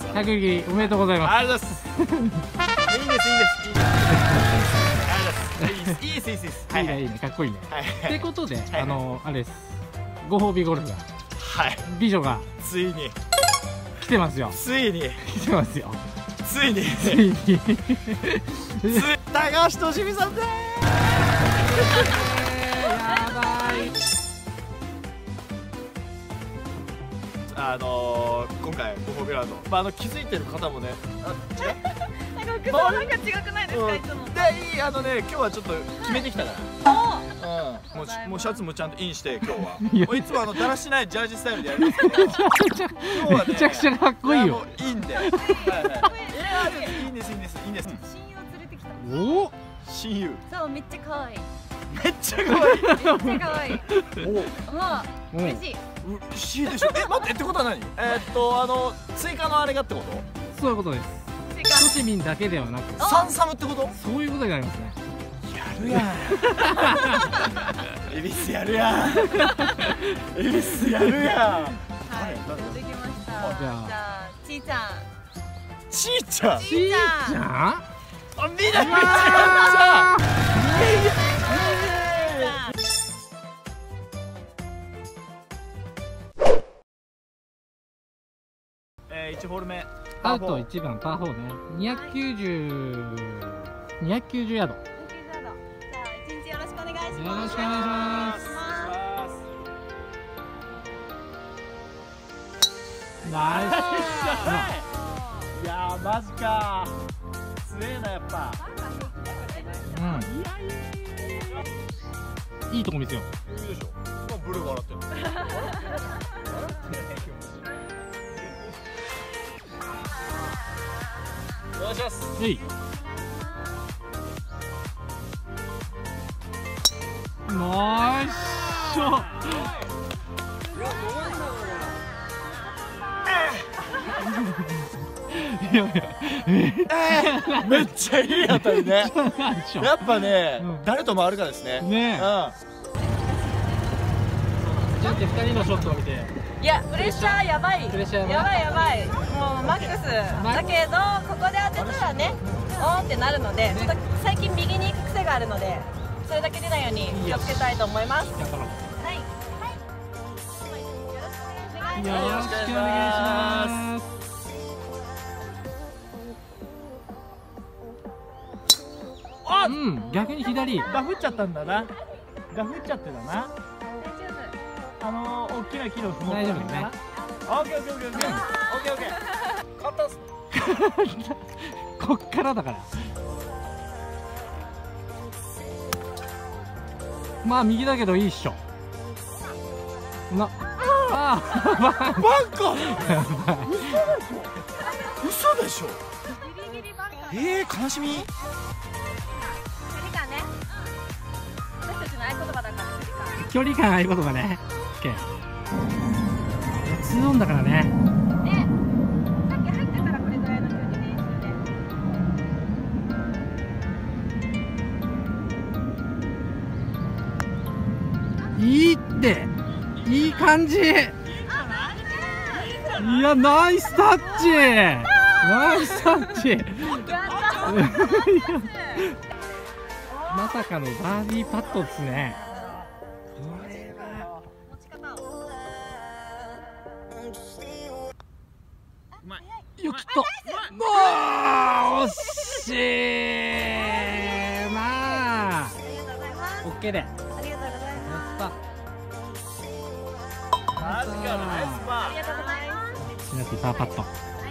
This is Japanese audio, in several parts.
100撃おめでとうございます。 ありがとうございます。いいですいいです。いいですいいですいいです。 いいねいいね、かっこいいね。 はい。 ってことであれです、ご褒美ゴルフがはい。 美女がついに来てますよ。 ついに来てますよ。 ついについに高橋俊美さんでーす。 やばい。 今回ご褒美ラウンド、気づいてる方もね、 なんか服装なんか違くないですか、いつも。 で、今日はちょっと決めてきたから、もうシャツもちゃんとインして今日はもういつもだらしないジャージスタイルでやりますけど、今日はねめちゃくちゃかっこいいよ。 いいんで、いいんですいいんですいいんです。 親友連れてきた。 おお、 親友そう、めっちゃ可愛い。 めっちゃ可愛い。 めっちゃ可愛い。 お、 嬉しい。 嬉しいでしょ。待ってってことは何？追加のあれがってこと？ そういうことです。都市民だけではなくサンサムってこと？ そういうことになりますね。 やるやん。恵比寿やるやん。恵比寿やるやん。 はい、できました。 じゃあちーちゃん。 ちーちゃん。 ちーちゃん？ あ、みんなちーちゃん。1ホール目アウト1番パー4ね、290ヤード。 じゃあ、一日よろしくお願いします。 よろしくお願いします。ナイス。 いやー、マジかー、強えなやっぱ。 いいとこ見せよう。 いいでしょ。ブルーが洗ってる。お願いします。 えい。ナイスショット。 めっちゃいい当たりね。やっぱね、誰と回るかですね。 ねえ。じゃあ2人のショットを見て。 いや、プレッシャーやばい。 プレッシャーやばいやばい。もうマックス。だけど、ここで当てたらね、オーンってなるので、ちょっと最近右に行く癖があるので、それだけ出ないように気をつけたいと思います。はい。 よろしくお願いします。うん、逆に左。 ダフっちゃったんだな。ダフっちゃってたな。大きな木のふもと大丈夫ね。 オッケーオッケーオッケーオッケーオッケーオッケー。簡単っす。 こっからだから。まあ右だけどいいっしょ。バンカ嘘でしょ。悲しみ。 距離感ね。私たちの合言葉だから。 距離感合言葉ね。オッケー。2オンだからね。 ね、さっき入ってからこれぐらいの距離練習で。 いいって。いい感じ。いや、ナイスタッチ。ナイスタッチ。まさかのバーディーパットですね。よきっと。惜しい。まあ。オッケーで。 ありがとうございます。 マジか、ナイスパー。 ありがとうございます。 シナティパーパット。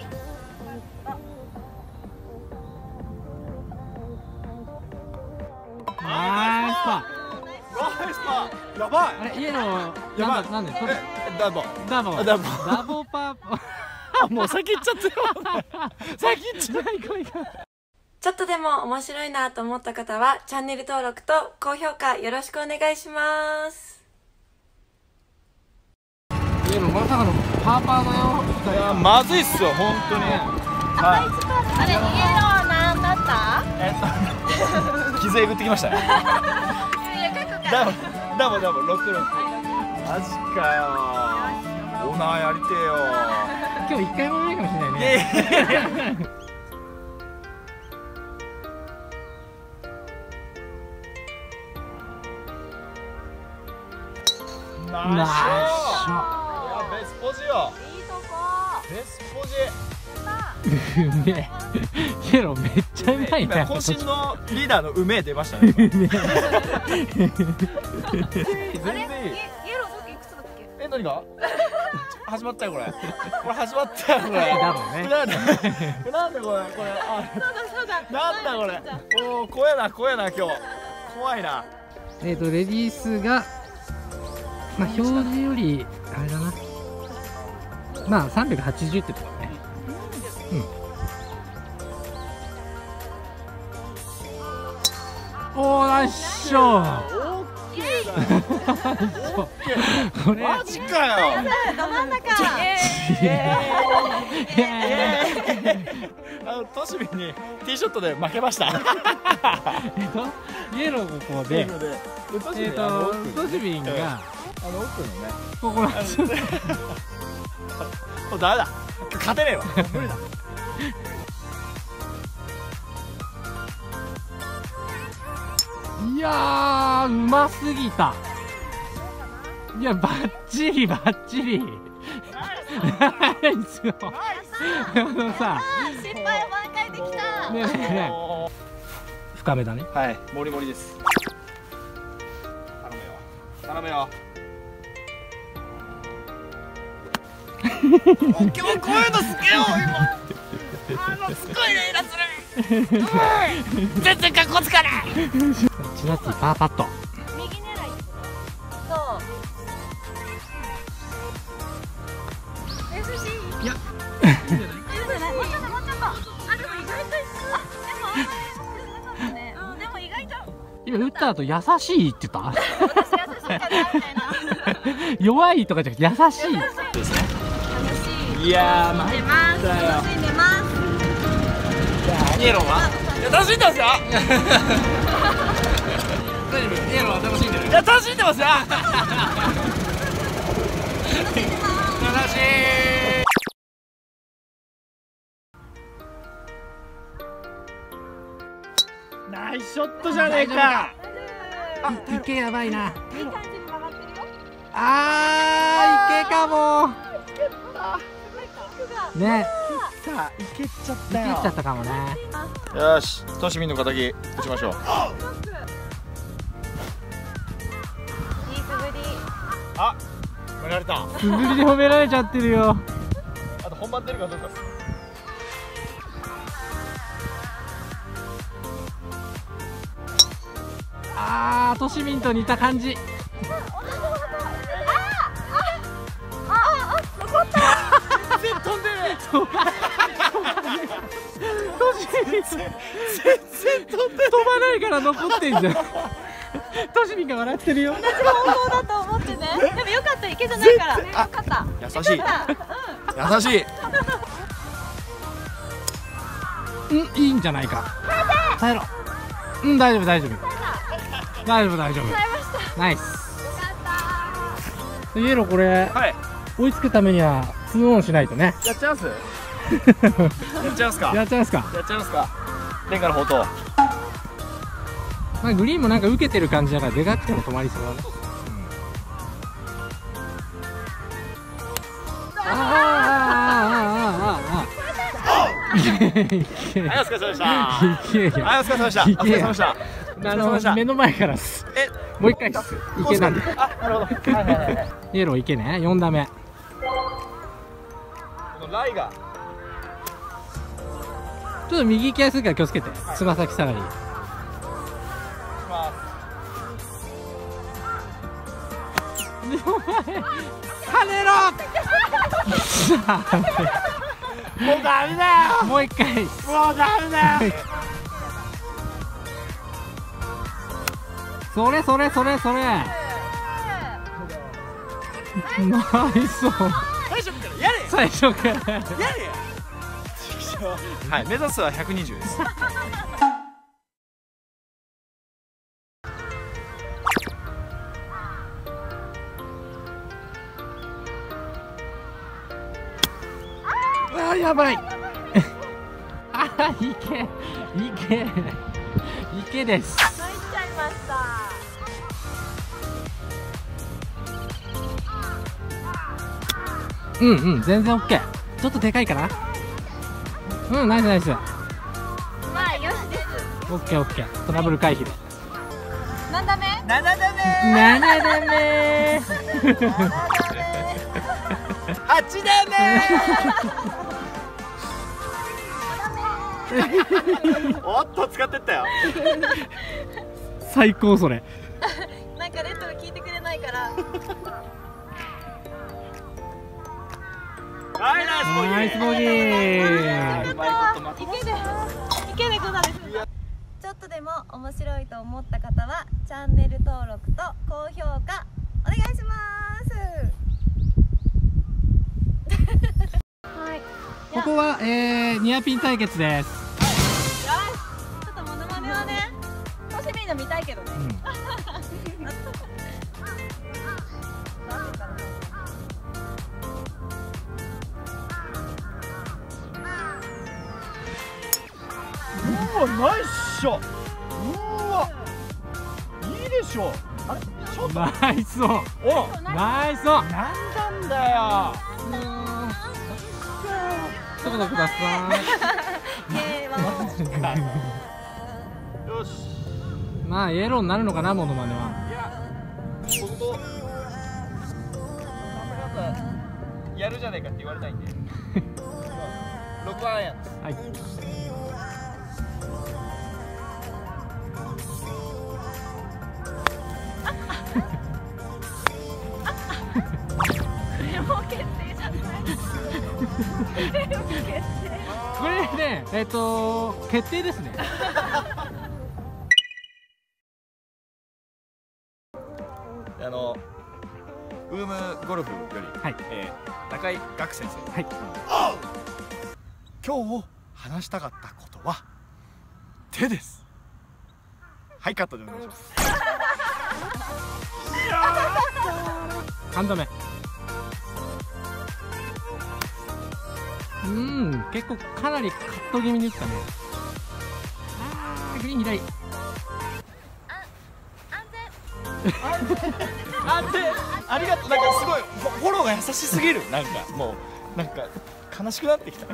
ナイスパー。 ナイスパー。やばい。 あれ、イエロー。 やばい。 なんで。 ダボ。 ダボ。ダボパー。 もう先行っちゃってる。先行っちゃう。 ちょっとでも面白いなと思った方はチャンネル登録と高評価よろしくお願いします。 イエローまさかのパーパーだよ。 いや、まずいっすよ、本当に。 あれ、イエローなんだった？ 傷えぐってきましたね。ダボ、66。マジかよ。おオーナーやりてえよ。 今日一回もないかもしれないね。 ナイスショット。 ナイスショット。 いやベスポジよ。 いいとこ。 ベスポジ。 うめえ。イエローめっちゃうまい今な。 渾身のリーダーのうめえ出ましたね。全然いい。 イエロー僕いくつだっけ？ え、何が？始まったよこれ。これ始まったよこれ。 だろうね。 なんだこれ。あ、 そうだ。 なんだこれ。おお、怖えな今日。怖いな。 レディースが、まあ表示よりあれだな。まあ380ってとこね。おー、ナイスショット。これマジかよ。 ど真ん中。 トシビンにティーショットで負けました。 イエローここで、トシビンが奥のね。 ここなんですよ。 ダメだ。勝てねえわ。無理だ。 いやー、うますぎた。いや、バッチリバッチリ。ナイスよ。さ、 失敗を挽回できた。 ねえねえ、深めだね。 はい、モリモリです。頼むよ。今日こういうの好きよ今。すごいねイラする。全然格好つかない。 チナッティパーパット。 右狙い。そう。優しい。 いや。 もうちょっと。あ、でも意外と一緒。でも意外と。 今打った後優しいって言った？ 私優しいかなみたいな。 弱いとかじゃなくて優しい。 ですね。 楽しい。 いやー、参出っます。 たよ。 楽しんでます。 イエローは？いや楽しんでますよ。 大丈夫。イエローは楽しんでる。 いや楽しんでますよ。楽しい。ナイスショットじゃねえか。 池やばいな。 いい感じに曲がってるよ。 池かも。ね。 さあ、いけちゃっいけちゃったかもね。 よし、トシミンの敵打ちましょう。 いい素振り。 あ、褒められた。 素振りで褒められちゃってるよ。 あと本番出るかどうか。 トシミンと似た感じ。 残った。 全然飛んでる。全然飛んでる。 飛ばないから残ってんじゃん。トシミンが笑ってるよ。 同じ方向だと思ってね。でもよかった、池じゃないから。よかった。 優しい。優しい。 いいんじゃないか。耐えろ。大丈夫。大丈夫。ナイス。イエローこれ、 はい。 追いつくためには2オンしないとね。 やっちゃいます。やっちゃいますか。 やっちゃいますか。 天下の宝刀。 まあグリーンもなんか受けてる感じだからでかくても止まりそうだね。 はい、お疲れ様でした。はい、お疲れ様でした。お疲れ様でした。 目の前からす。もう一回す。池なんで。 あ、なるほど。 イエロー池ね。4打目。 このライが。 ちょっと右行きやすいから気をつけて。つま先下がり。跳ねろ。 もうダメだよ。 もう一回。 もうダメだよ。 それ。ナイスオン。最初からやれ。 はい、目指すは120です。 あーやばいあー池です入っちゃいました。 うん全然 OK。 ちょっとでかいかな。ナイスナイス。 まあよしです。 オッケーオッケー。トラブル回避で。 何ダメ 7ダメ 7ダメ 8ダメおっと使ってったよ。 最高それ。 なんかレッドが聞いてくれないからはいナイスボギー。 池でゴザです。ちょっとでも面白いと思った方はチャンネル登録と高評価お願いします。はい。 ここはニアピン対決です。 ちょっとモノマネはね、楽しみの見たいけどね。 うわナイスショット。うわいいでしょ。あれちょっとナイスオン。 おナイスオン。 なんなんだよ。 一言くださよし。 い。まあイエローになるのかな、モノマネは。 いや僕とやるじゃねえかって言われたいんで6番アイアンです。 はい。これね、決定ですね。 ウームゴルフより、 はい、 中井岳先生、 はい、 今日話したかったことは手です。はい、カットでお願いします。 3度目。結構かなりカット気味に打ったね。グリーン左。 安定。ありがとう。なんかすごいフォローが優しすぎる。なんかもうなんか悲しくなってきた。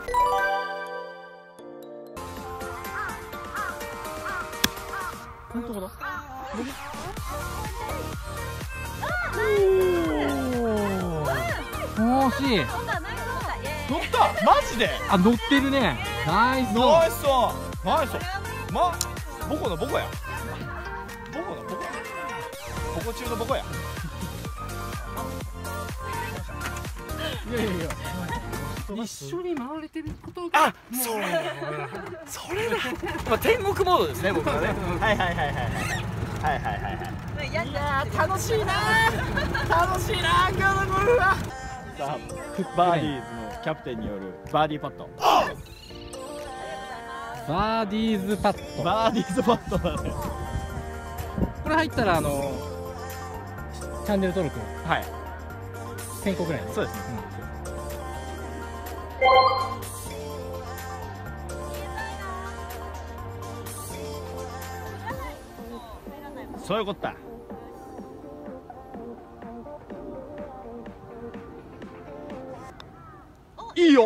本当だ。 惜しい。 乗った。マジで。 あ、乗ってるね。ナイス。 ナイスオン。ナイスオン。ボコのボコや。ボコのボコや。ボコ中のボコや。 いや一緒に回れてることが。 あ、それだ。まあ天国モードですね、僕はね。はい。いや楽しいな。楽しいな今日のゴルフは。さあ、バーディーズのキャプテンによるバーディーパット。 バーディーズパット。 バーディーズパットだね。 これ入ったらチャンネル登録。 はい。 1000個ぐらい。 そうですね。そういうことだ。いいよ。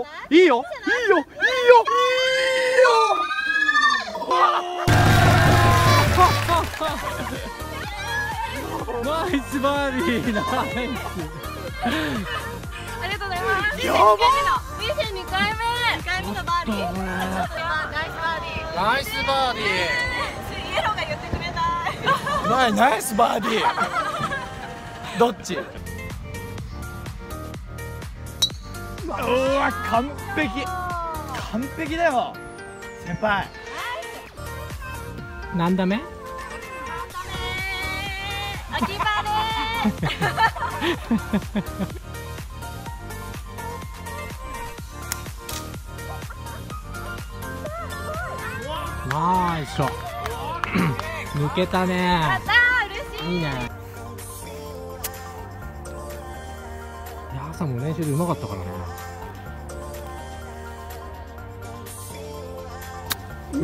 ナイスバーディー。ナイス。 ありがとうございます。 やば。 22回目のバーディー。ナイスバーディー。 ナイスバーディー。 イエローが言ってくれない。 ナイスバーディー。どっち？うわ、完璧だよ先輩。 何打目？ 秋晴れ。 ナイスショット。抜けたね。 やったー、嬉しい。 いいね。いや、朝も練習でうまかったからね。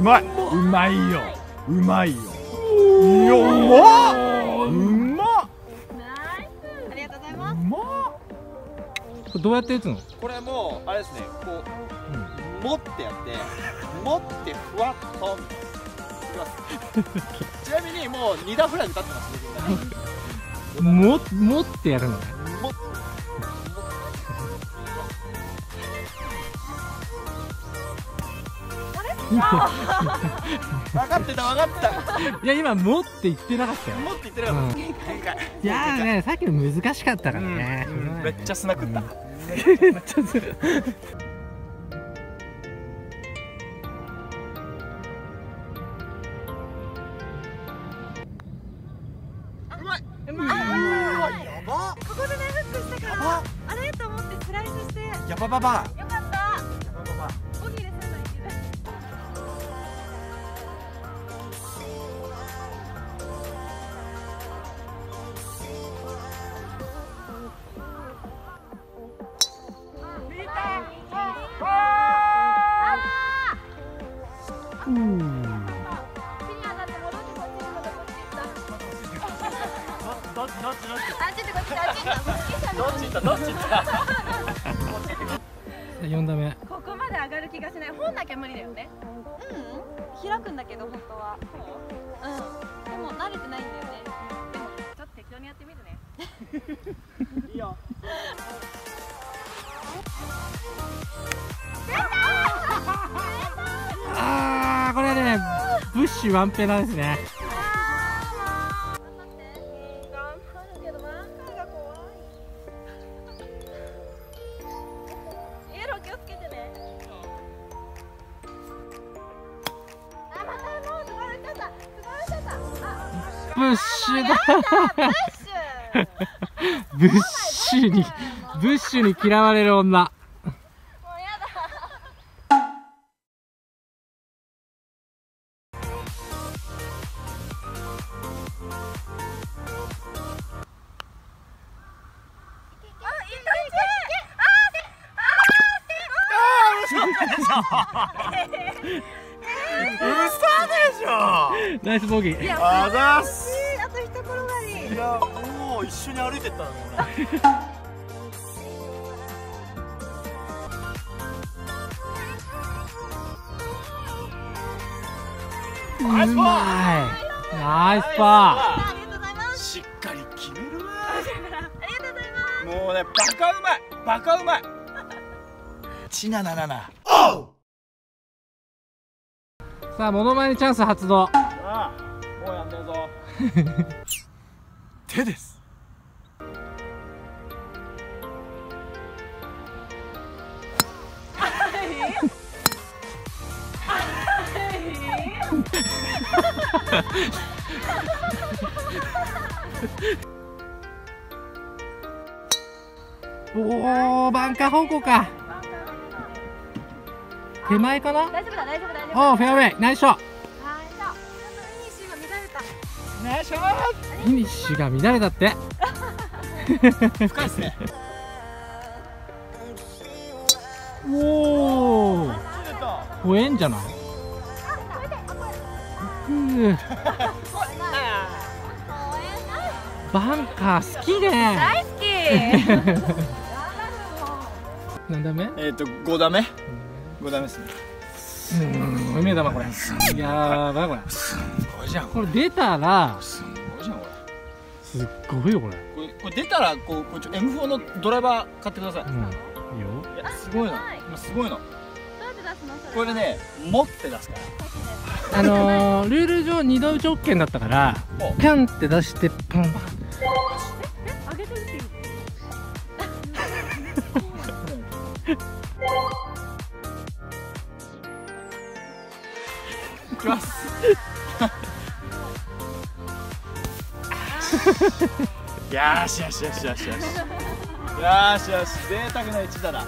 まい、うまいよ、うまいよ。いや、うまっ、うまっ。 ありがとうございます。 うまっ。 これどうやって打つの？ これもうあれですね、こう、持ってやって持ってふわっとみたいな。ちなみにもう2打フラグ立ってますね。 持ってやるのね。 分かってた分かってた。 いや今持って言ってなかったよ。 持って言ってなかった。 いやーね、さっきの難しかったからね。 めっちゃ砂食った。 めっちゃする。 ここでねフックしたからあれと思ってスライスしてよかやばばば。 った。ボギーで済んだらいけない。 4打目。 ここまで上がる気がしない。本なきゃ無理だよね。開くんだけど本当は。でも慣れてないんだよね。でもちょっと適当にやってみるね。 いいよ。 あー、これはね、ブッシュワンペナですね。ブッシュだ。ブッシュに嫌われる女。ナイスボギー。 あざっす。 あと一転がり。 いや、もう一緒に歩いてったの。ナイスパー。 ナイスパありがとうございます。 しっかり決めるな。 ありがとうございます。 もうね、バカうまい、バカうまい。チナナナナ。 さあ、モノマネチャンス発動。 もうやんねえぞ。手です。 おお、バンカー方向か。手前かな。 大丈夫だ大丈夫大丈夫。 おお、フェアウェイ、ナイスショット。 ナイスショット。 フィニッシュが乱れたって。 深いですね。 おお、吠えんじゃない。バンカー好きね。 大好き。 何打目 5打目。5打目ですね。 うめえ玉これ。やばいこれ。 すごいじゃん。 これ出たらすごいじゃんこれ。 すっごいよこれ。 これ出たらこうM4 のドライバー買ってください。 いいよ。 いやすごいの。今すごいの。 どうやって出すのそれ。 これね、持って出すから。 ルール上2度打ち OK だったからピャンって出してパン。 上げてるっていい。 いきます。よしよしよしよしよし。よしよし、贅沢な一打だ。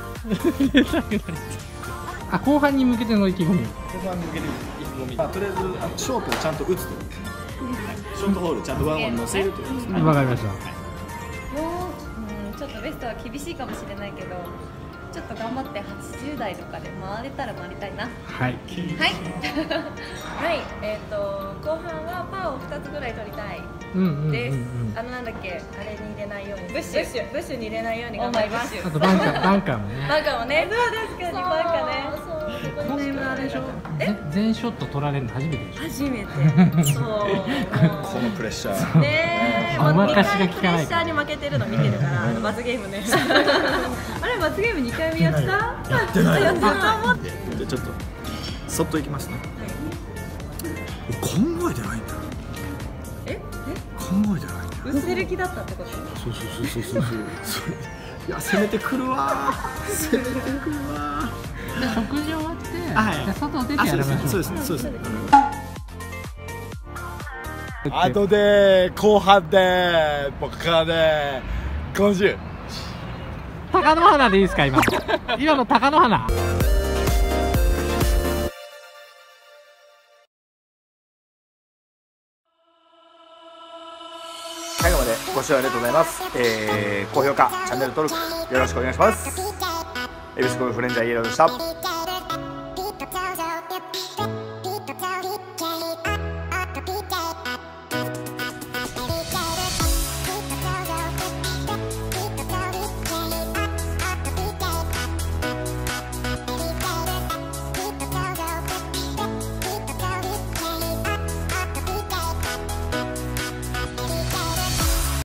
あ、後半に向けての意気込み。 後半に向けて意気込み。とりあえずショートをちゃんと打つという。ショートホールちゃんとワンオン乗せるという。 わかりました。 ちょっとベストは厳しいかもしれないけど、 ちょっと頑張って80代とかで回れたら回りたいな。 はいはい。はい。後半はパーを2つぐらい取りたいです。なんだっけ、あれに入れないように、ブッシュに入れないように頑張ります。 あとバンカーもね。 バンカーもね。そうですか、バンカーね。 これあれでしょ。全ショット取られるの初めてでしょ。 初めて。そう。 このプレッシャー。 ねえ。 ごまかしが効かない。 プレッシャーに負けてるの見てるから、罰ゲームね。あれ罰ゲーム2回目やった？やってない。 やったと思って。 じゃあちょっとそっといきますね。考えてないんだよ。考えてないんだよ。 薄せる気だったってこと？ そう。いや攻めてくるわ。攻めてくるわ。 食事終わって、外出てやりましょう。 そうです。後で後半で僕からね50。 鷹の花でいいですか今の鷹の花。 最後までご視聴ありがとうございます。高評価、チャンネル登録よろしくお願いします。恵比寿ゴルフレンジャーイエローでした。